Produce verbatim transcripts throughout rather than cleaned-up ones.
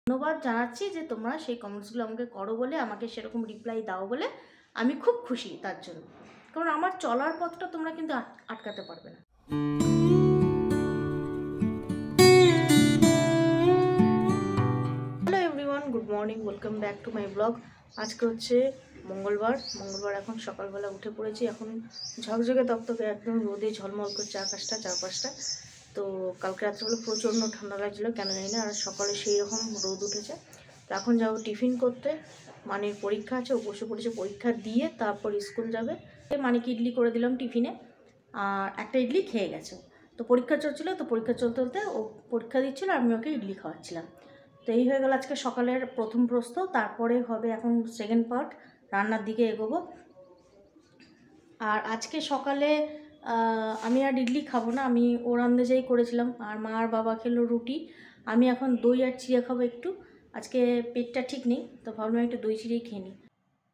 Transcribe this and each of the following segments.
ধন্যবাদ জানাচ্ছি যে তোমরা সেই কমেন্টসগুলো আমাকে করো বলে, আমাকে সেরকম রিপ্লাই দাও বলে আমি খুব খুশি তার জন্য। কারণ আমার চলার পথটা তোমরা কিন্তু আটকাতে পারবে না। Hello everyone, good morning, welcome back to my blog. আজকে হচ্ছে মঙ্গলবার। মঙ্গলবার এখন সকালবেলা উঠে পড়েছি। এখন ঝকঝকে তকতকে একদম রোদে ঝলমল করছে আকাশটা, চারপাশটা। তো কালকে রাত্রেবেলা প্রচণ্ড ঠান্ডা লাগছিলো, কেন জানি না। আর সকালে সেই রকম রোদ উঠেছে। তো এখন যাবো টিফিন করতে। মানির পরীক্ষা আছে, ও বসে পড়েছে পরীক্ষা দিয়ে তারপর স্কুল যাবে। মানিকে ইডলি করে দিলাম টিফিনে, আর একটা ইডলি খেয়ে গেছে। তো পরীক্ষা চলছিলো, তো পরীক্ষা চলতে চলতে ও পরীক্ষা দিচ্ছিলো, আমি ওকে ইডলি খাওয়াচ্ছিলাম। তো এই হয়ে গেল আজকে সকালের প্রথম প্রশ্ন। তারপরে হবে এখন সেকেন্ড পার্ট, রান্নার দিকে এগোবো। আর আজকে সকালে আমি আর ইডলি খাবো না, আমি ওর আন্দাজেই করেছিলাম। আর মা আর বাবা খেলো রুটি। আমি এখন দই আর চিড়ে খাবো একটু। আজকে পেটটা ঠিক নেই, তো ভাবলাম একটু দই চিড়েই খেয়ে নিই।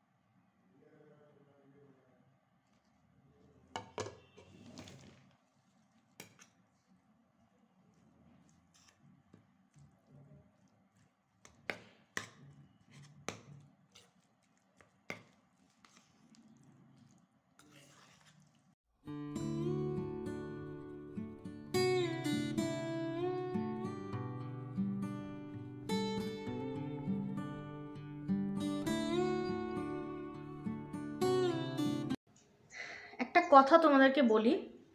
একটা কথা তোমাদেরকে বলি,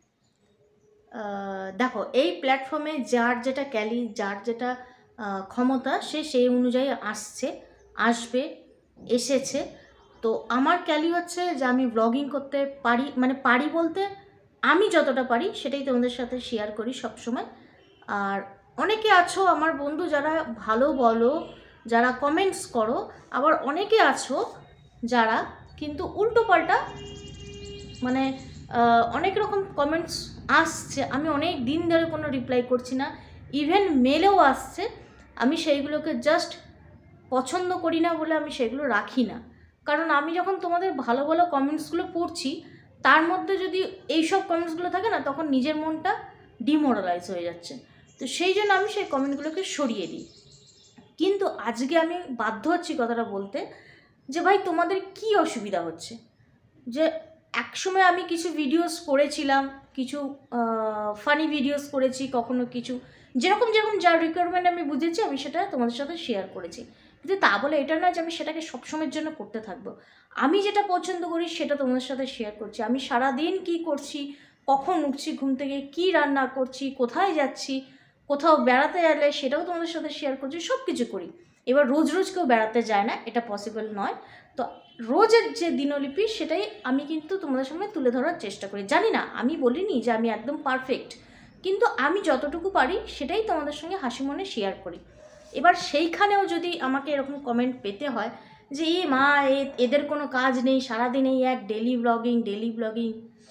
দেখো এই প্ল্যাটফর্মে যার যেটা ক্যালি, যার যেটা ক্ষমতা, সে সেই অনুযায়ী আসছে, আসবে, এসেছে। তো আমার ক্যালি হচ্ছে যে আমি ব্লগিং করতে পারি, মানে পারি বলতে আমি যতটা পারি সেটাই তোমাদের সাথে শেয়ার করি সব সময়। আর অনেকে আছো আমার বন্ধু যারা ভালো বলো, যারা কমেন্টস করো, আবার অনেকে আছো যারা কিন্তু উল্টো পাল্টা, মানে অনেক রকম কমেন্টস আসছে, আমি অনেক দিন ধরে কোনো রিপ্লাই করছি না, ইভেন মেলেও আসছে। আমি সেইগুলোকে জাস্ট পছন্দ করি না বলে আমি সেগুলো রাখি না। কারণ আমি যখন তোমাদের ভালো ভালো কমেন্টসগুলো পড়ছি, তার মধ্যে যদি এইসব কমেন্টসগুলো থাকে না, তখন নিজের মনটা ডিমোরালাইজ হয়ে যাচ্ছে। তো সেই জন্য আমি সেই কমেন্টগুলোকে সরিয়ে দিই। কিন্তু আজকে আমি বাধ্য হচ্ছি কথাটা বলতে, যে ভাই তোমাদের কি অসুবিধা হচ্ছে? যে একসময় আমি কিছু ভিডিওস করেছিলাম, কিছু ফানি ভিডিওস করেছি, কখনো কিছু যেরকম যেরকম যার রিকোয়ারমেন্ট আমি বুঝেছি আমি সেটা তোমাদের সাথে শেয়ার করেছি। কিন্তু তা বলে এটা নয় যে আমি সেটাকে সবসময়ের জন্য করতে থাকবো। আমি যেটা পছন্দ করি সেটা তোমাদের সাথে শেয়ার করছি। আমি সারাদিন কি করছি, কখন উঠছি ঘুম থেকে, কী রান্না করছি, কোথায় যাচ্ছি, কোথাও বেড়াতে গেলে সেটাও তোমাদের সাথে শেয়ার করছি, সব কিছু করি। এবার রোজ রোজ কেউ বেড়াতে যায় না, এটা পসিবল নয়। তো রোজের যে দিনলিপি সেটাই আমি কিন্তু তোমাদের সামনে তুলে ধরার চেষ্টা করি। জানি না, আমি বলিনি যে আমি একদম পারফেক্ট, কিন্তু আমি যতটুকু পারি সেটাই তোমাদের সঙ্গে হাসি মনে শেয়ার করি। এবার সেইখানেও যদি আমাকে এরকম কমেন্ট পেতে হয় যে এ মা এদের কোনো কাজ নেই, সারাদিন এই এক ডেলি ব্লগিং ডেলি ব্লগিং,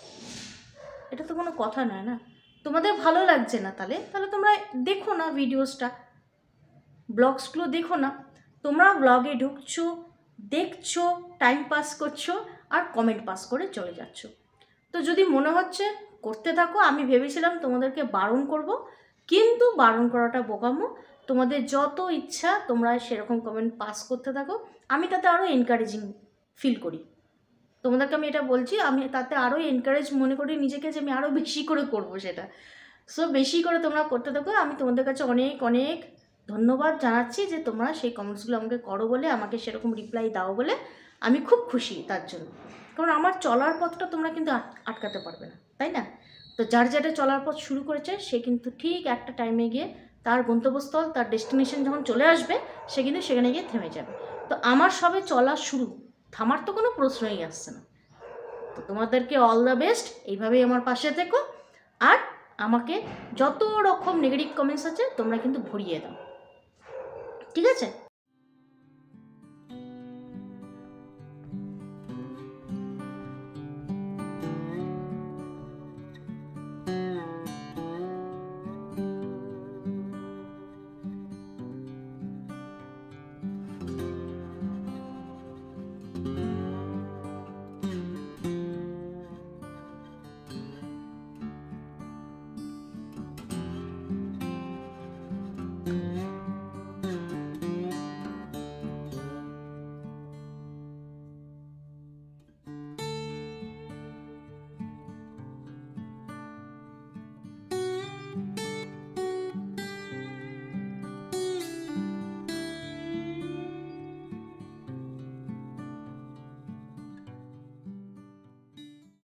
এটা তো কোনো কথা নয় না। তোমাদের ভালো লাগছে না তাহলে তাহলে তোমরা দেখো না ভিডিওসটা, ব্লগসগুলো দেখো না। তোমরা ব্লগে ঢুকছো, দেখছো, টাইম পাস করছো আর কমেন্ট পাস করে চলে যাচ্ছ। তো যদি মনে হচ্ছে করতে থাকো। আমি ভেবেছিলাম তোমাদেরকে বারণ করব, কিন্তু বারণ করাটা বোকামো। তোমাদের যত ইচ্ছা তোমরা সেরকম কমেন্ট পাস করতে থাকো, আমি তাতে আরও এনকারেজিং ফিল করি। তোমাদেরকে আমি এটা বলছি, আমি তাতে আরও এনকারেজ মনে করি নিজেকে, যে আমি আরও বেশি করে করব সেটা। সো বেশি করে তোমরা করতে থাকো। আমি তোমাদের কাছে অনেক অনেক ধন্যবাদ জানাচ্ছি যে তোমরা সেই কমেন্টসগুলো আমাকে করো বলে, আমাকে সেরকম রিপ্লাই দাও বলে আমি খুব খুশি তার জন্য। কারণ আমার চলার পথটা তোমরা কিন্তু আটকাতে পারবে না, তাই না? তো যার যারা চলার পথ শুরু করেছে সে কিন্তু ঠিক একটা টাইমে গিয়ে তার গন্তব্যস্থল, তার ডেস্টিনেশন যখন চলে আসবে, সে কিন্তু সেখানে গিয়ে থেমে যাবে। তো আমার সবে চলা শুরু, থামার তো কোনো প্রশ্নই আসছে না। তো তোমাদেরকে অল দ্য বেস্ট, এইভাবেই আমার পাশে থেকো। আর আমাকে যত রকম নেগেটিভ কমেন্টস আছে তোমরা কিন্তু ভরিয়ে দাও, ঠিক আছে?